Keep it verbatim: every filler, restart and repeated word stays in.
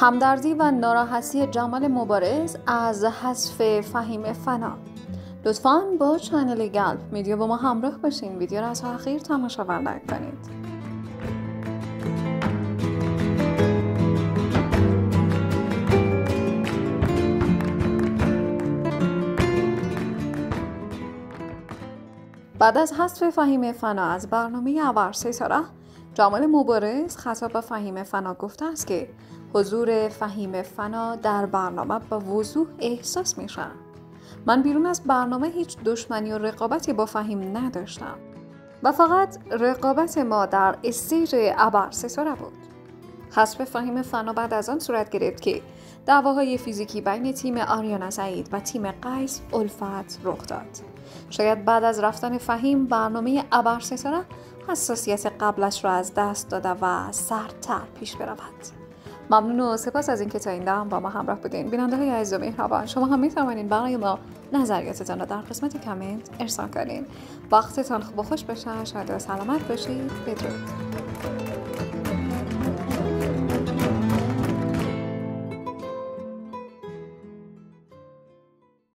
همدردی و ناراحتی جمال مبارز از حذف فهیم فنا. لطفاً با چنل گلپ میدیو با ما همراه باشین. ویدیو را از آخر تماشا و لایک کنید. بعد از حذف فهیم فنا از برنامه ابر ستاره، جمال مبارز خطاب به فهیم فنا گفته است که حضور فهیم فنا در برنامه به وضوح احساس میشه. من بیرون از برنامه هیچ دشمنی و رقابتی با فهیم نداشتم و فقط رقابت ما در استیج ابر ستاره بود. حذف فهیم فنا بعد از آن صورت گرفت که دعواهای فیزیکی بین تیم آریانا سعید و تیم قیس الفت رخ داد. شاید بعد از رفتن فهیم برنامه ابر ستاره حساسیت قبلش را از دست داده و سردتر پیش برود. ممنون و سپاس از اینکه تا این دم با ما همراه بودین. بیننده های عزیز و مهربان، شما هم میتوانید برای ما نظریاتتان را در قسمت کامنت ارسال کنین. وقتتان خوب و خوش بشه. شاد و سلامت باشید. بدرود.